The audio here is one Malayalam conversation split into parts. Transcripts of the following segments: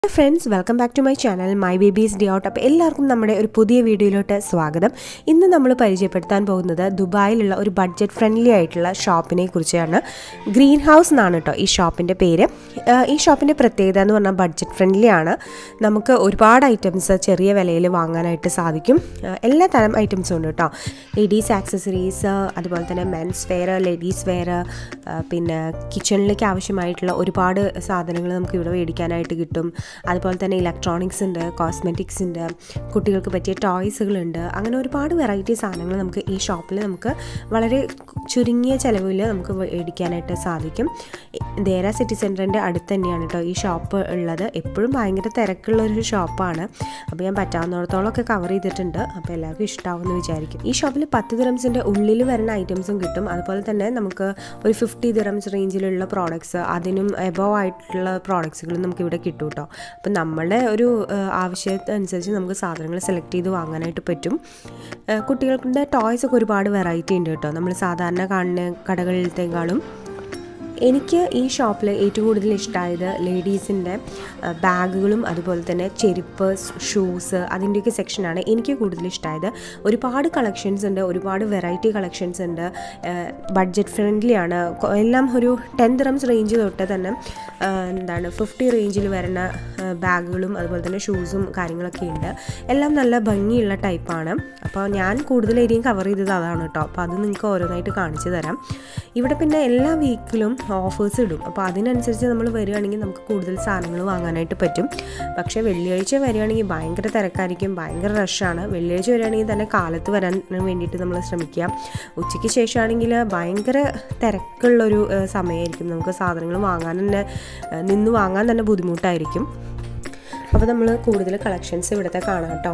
Friends, welcome back to my channel My Baby's Day Out. അപ്പോൾ എല്ലാവർക്കും നമ്മുടെ ഒരു പുതിയ വീഡിയോയിലോട്ട് സ്വാഗതം. ഇന്ന് നമ്മൾ പരിചയപ്പെടുത്താൻ പോകുന്നത് ദുബായിലുള്ള ഒരു ബഡ്ജറ്റ് ഫ്രണ്ട്ലി ആയിട്ടുള്ള ഷോപ്പിനെ കുറിച്ചാണ്. ഗ്രീൻ ഹൗസ് എന്നാണ് കേട്ടോ ഈ ഷോപ്പിൻ്റെ പേര്. ഈ ഷോപ്പിൻ്റെ പ്രത്യേകത എന്ന് പറഞ്ഞാൽ ബഡ്ജറ്റ് ഫ്രണ്ട്ലി ആണ്. നമുക്ക് ഒരുപാട് ഐറ്റംസ് ചെറിയ വിലയിൽ വാങ്ങാനായിട്ട് സാധിക്കും. എല്ലാ തരം ഐറ്റംസും ഉണ്ട് കേട്ടോ. ലേഡീസ് ആക്സസറീസ്, അതുപോലെ തന്നെ മെൻസ് വെയർ, ലേഡീസ് വെയർ, പിന്നെ കിച്ചണിലേക്ക് ആവശ്യമായിട്ടുള്ള ഒരുപാട് സാധനങ്ങൾ നമുക്ക് ഇവിടെ മേടിക്കാനായിട്ട് കിട്ടും. അതുപോലെ തന്നെ ഇലക്ട്രോണിക്സ് ഉണ്ട്, കോസ്മെറ്റിക്സ് ഉണ്ട്, കുട്ടികൾക്ക് പറ്റിയ ടോയ്സുകളുണ്ട്. അങ്ങനെ ഒരുപാട് വെറൈറ്റി സാധനങ്ങൾ നമുക്ക് ഈ ഷോപ്പിൽ നമുക്ക് വളരെ ചുരുങ്ങിയ ചിലവിൽ നമുക്ക് മേടിക്കാനായിട്ട് സാധിക്കും. ദേര സിറ്റി സെൻറ്ററിൻ്റെ അടുത്ത് തന്നെയാണ് കേട്ടോ ഈ ഷോപ്പ് ഉള്ളത്. എപ്പോഴും ഭയങ്കര തിരക്കുള്ളൊരു ഷോപ്പാണ്. അപ്പോൾ ഞാൻ പറ്റാവുന്നിടത്തോളമൊക്കെ കവർ ചെയ്തിട്ടുണ്ട്. അപ്പോൾ എല്ലാവർക്കും ഇഷ്ടമാവുമെന്ന് വിചാരിക്കും. ഈ ഷോപ്പിൽ 10 ദിറംസിൻ്റെ ഉള്ളിൽ വരുന്ന ഐറ്റംസും കിട്ടും. അതുപോലെ തന്നെ നമുക്ക് ഒരു 50 ദിറംസ് റേഞ്ചിലുള്ള പ്രോഡക്ട്സ്, അതിനും എബോവ് ആയിട്ടുള്ള പ്രോഡക്ട്സുകളും നമുക്ക് ഇവിടെ കിട്ടും കേട്ടോ. അപ്പം നമ്മളുടെ ഒരു ആവശ്യത്തിനനുസരിച്ച് നമുക്ക് സാധനങ്ങൾ സെലക്ട് ചെയ്ത് വാങ്ങാനായിട്ട് പറ്റും. കുട്ടികളുടെ ടോയ്സൊക്കെ ഒരുപാട് വെറൈറ്റി ഉണ്ട് കേട്ടോ, നമ്മൾ സാധാരണ കാണുന്ന കടകളിലത്തേക്കാളും. എനിക്ക് ഈ ഷോപ്പിൽ ഏറ്റവും കൂടുതൽ ഇഷ്ടമായത് ലേഡീസിൻ്റെ ബാഗുകളും അതുപോലെ തന്നെ ചെരുപ്പ്, ഷൂസ്, അതിൻ്റെയൊക്കെ സെക്ഷനാണ് എനിക്ക് കൂടുതൽ ഇഷ്ടമായത്. ഒരുപാട് കളക്ഷൻസ് ഉണ്ട്, ഒരുപാട് വെറൈറ്റി കളക്ഷൻസ് ഉണ്ട്. ബഡ്ജറ്റ് ഫ്രണ്ട്ലി ആണ്. എല്ലാം ഒരു 10 ദിറംസ് റേഞ്ച് തൊട്ട് തന്നെ 50 റേഞ്ചിൽ വരുന്ന ബാഗുകളും അതുപോലെ തന്നെ ഷൂസും കാര്യങ്ങളൊക്കെ ഉണ്ട്. എല്ലാം നല്ല ഭംഗിയുള്ള ടൈപ്പാണ്. അപ്പോൾ ഞാൻ കൂടുതൽ ഏരിയയും കവർ ചെയ്തത് അതാണ് കേട്ടോ. അപ്പോൾ അത് നിങ്ങൾക്ക് ഓരോന്നായിട്ട് കാണിച്ചു തരാം. ഇവിടെ പിന്നെ എല്ലാ വീക്കിലും ഓഫേഴ്സ് ഇടും. അപ്പോൾ അതിനനുസരിച്ച് നമ്മൾ വരികയാണെങ്കിൽ നമുക്ക് കൂടുതൽ സാധനങ്ങൾ വാങ്ങാനായിട്ട് പറ്റും. പക്ഷേ വെള്ളിയാഴ്ച വരികയാണെങ്കിൽ ഭയങ്കര തിരക്കായിരിക്കും, ഭയങ്കര റഷാണ്. വെള്ളിയാഴ്ച വരികയാണെങ്കിൽ തന്നെ കാലത്ത് വരാൻ വേണ്ടിയിട്ട് നമ്മൾ ശ്രമിക്കുക. ഉച്ചയ്ക്ക് ശേഷമാണെങ്കിൽ ഭയങ്കര തിരക്കുള്ളൊരു സമയമായിരിക്കും. നമുക്ക് സാധനങ്ങൾ വാങ്ങാൻ തന്നെ നിന്ന് വാങ്ങാൻ തന്നെ ബുദ്ധിമുട്ടായിരിക്കും. അപ്പോൾ നമ്മൾ കൂടുതൽ കളക്ഷൻസ് ഇവിടുത്തെ കാണാം കേട്ടോ.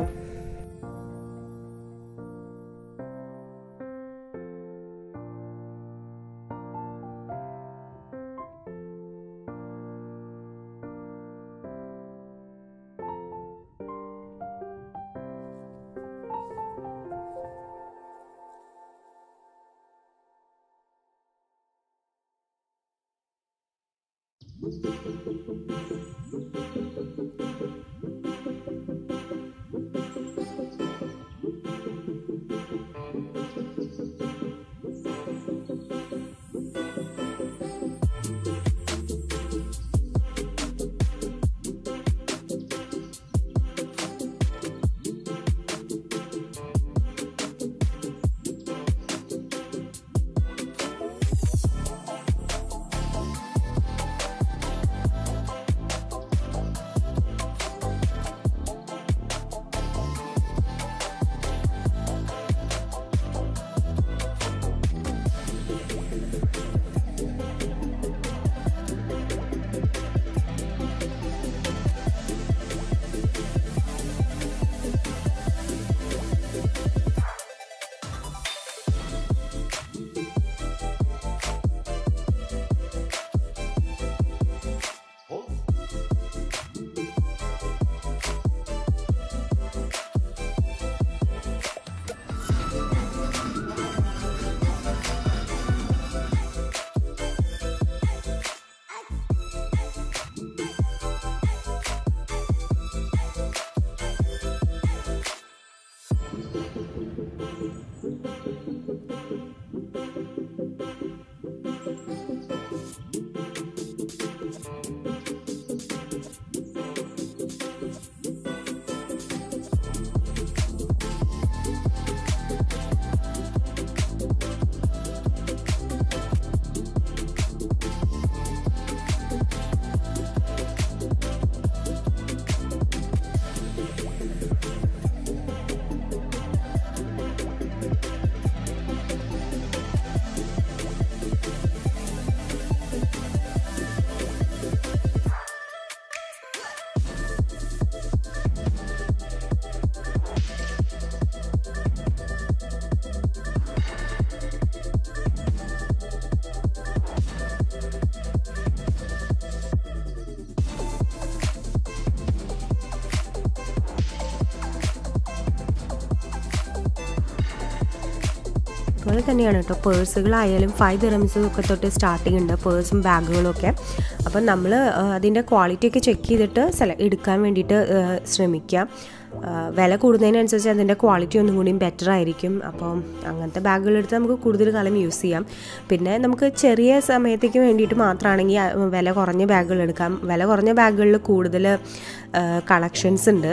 അതുപോലെ തന്നെയാണ് കേട്ടോ പേഴ്സുകളായാലും 5 ദിറംസ് ഒക്കെ തൊട്ട് സ്റ്റാർട്ടിംഗ് ഉണ്ട് പേഴ്സും ബാഗുകളും ഒക്കെ. അപ്പം നമ്മൾ അതിൻ്റെ ക്വാളിറ്റിയൊക്കെ ചെക്ക് ചെയ്തിട്ട് എടുക്കാൻ വേണ്ടിയിട്ട് ശ്രമിക്കുക. വില കൂടുന്നതിനനുസരിച്ച് അതിൻ്റെ ക്വാളിറ്റി ഒന്നും കൂടിയും ബെറ്റർ ആയിരിക്കും. അപ്പം അങ്ങനത്തെ ബാഗുകളെടുത്ത് നമുക്ക് കൂടുതൽ കാലം യൂസ് ചെയ്യാം. പിന്നെ നമുക്ക് ചെറിയ സമയത്തേക്ക് വേണ്ടിയിട്ട് മാത്രമാണെങ്കിൽ വില കുറഞ്ഞ ബാഗുകൾ എടുക്കാം. വില കുറഞ്ഞ ബാഗുകളിൽ കൂടുതൽ കളക്ഷൻസ് ഉണ്ട്.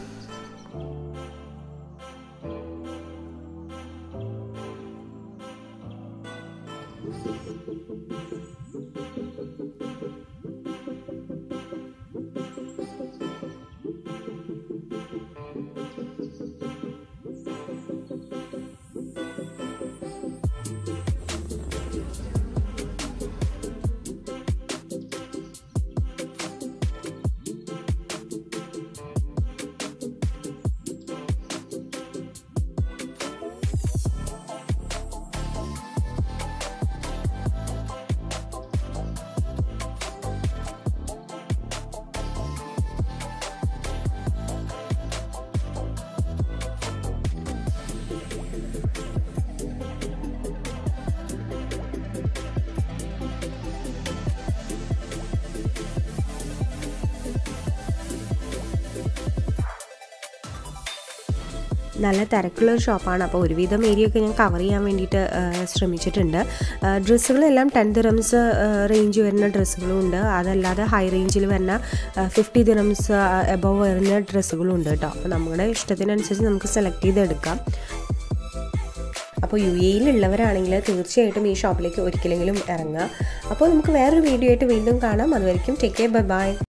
നല്ല തിരക്കുള്ളൊരു ഷോപ്പാണ്. അപ്പോൾ ഒരുവിധം ഏരിയയൊക്കെ ഞാൻ കവർ ചെയ്യാൻ വേണ്ടിയിട്ട് ശ്രമിച്ചിട്ടുണ്ട്. ഡ്രസ്സുകളെല്ലാം 10 dirhams റേഞ്ച് വരുന്ന ഡ്രസ്സുകളും ഉണ്ട്. അതല്ലാതെ ഹൈ റേഞ്ചിൽ വരുന്ന 50 dirhams എബവ് വരുന്ന ഡ്രസ്സുകളും ഉണ്ട് കേട്ടോ. അപ്പോൾ നമ്മുടെ ഇഷ്ടത്തിനനുസരിച്ച് നമുക്ക് സെലക്ട് ചെയ്തെടുക്കാം. അപ്പോൾ UAEയിലുള്ളവരാണെങ്കിൽ തീർച്ചയായിട്ടും ഈ ഷോപ്പിലേക്ക് ഒരിക്കലെങ്കിലും ഇറങ്ങുക. അപ്പോൾ നമുക്ക് വേറൊരു വീഡിയോ ആയിട്ട് വീണ്ടും കാണാം. അതുവരെയും ടേക്ക് കെയർ, ബൈ ബൈ.